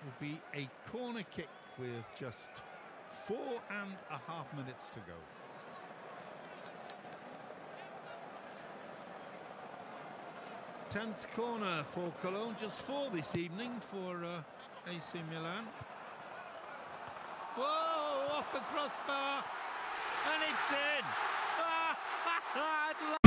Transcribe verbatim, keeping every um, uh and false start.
will be a corner kick with just four and a half minutes to go. Tenth corner for Cologne, just four this evening for uh, A C Milan. Whoa, off the crossbar, and it's in!